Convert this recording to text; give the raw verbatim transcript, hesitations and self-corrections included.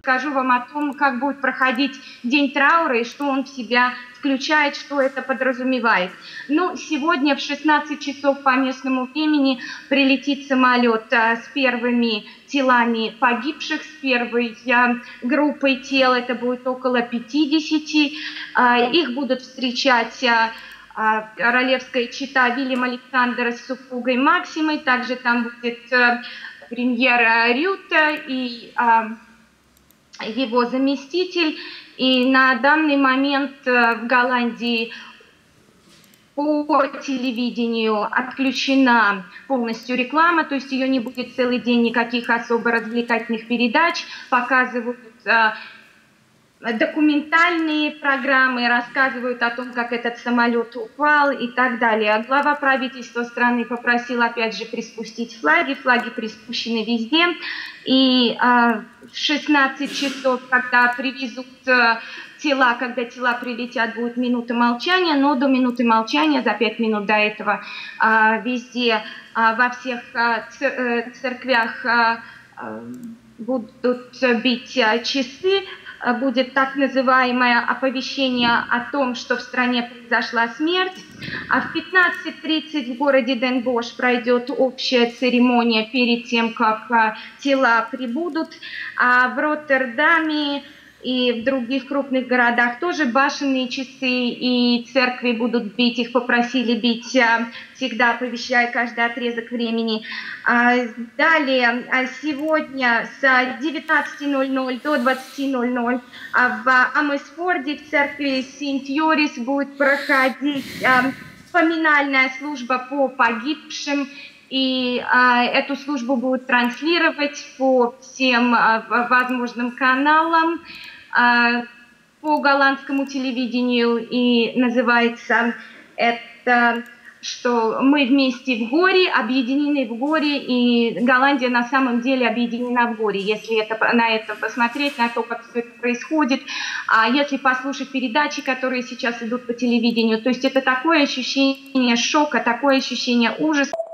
расскажу вам о том, как будет проходить день траура и что он в себя включает, что это подразумевает. Ну, сегодня в шестнадцать часов по местному времени прилетит самолет а, с первыми телами погибших, с первой а, группой тел, это будет около пятидесяти. А, их будут встречать а, а, королевская чета Вильям Александр с супругой Максимой, также там будет а, премьер Рютте и а, его заместитель. И на данный момент в Голландии по телевидению отключена полностью реклама, то есть ее не будет целый день, никаких особо развлекательных передач, показывают документальные программы, рассказывают о том, как этот самолет упал и так далее. Глава правительства страны попросил опять же приспустить флаги, флаги приспущены везде. И а, в шестнадцать часов, когда привезут а, тела, когда тела прилетят, будет минута молчания, но до минуты молчания, за пять минут до этого, а, везде, а, во всех а, церквях а, а, будут бить а, часы, будет так называемое оповещение о том, что в стране произошла смерть. А в пятнадцать тридцать в городе Ден Бош пройдет общая церемония перед тем, как тела прибудут. А в Роттердаме и в других крупных городах тоже башенные часы и церкви будут бить. Их попросили бить всегда, оповещая каждый отрезок времени. Далее, сегодня с девятнадцати ноль-ноль до двадцати ноль-ноль в Амесфорде в церкви Сент-Йорис будет проходить поминальная служба по погибшим. И а, эту службу будут транслировать по всем а, возможным каналам, а, по голландскому телевидению. И называется это, что мы вместе в горе, объединены в горе. И Голландия на самом деле объединена в горе, если это, на это посмотреть, на то, как все это происходит. А если послушать передачи, которые сейчас идут по телевидению, то есть это такое ощущение шока, такое ощущение ужаса.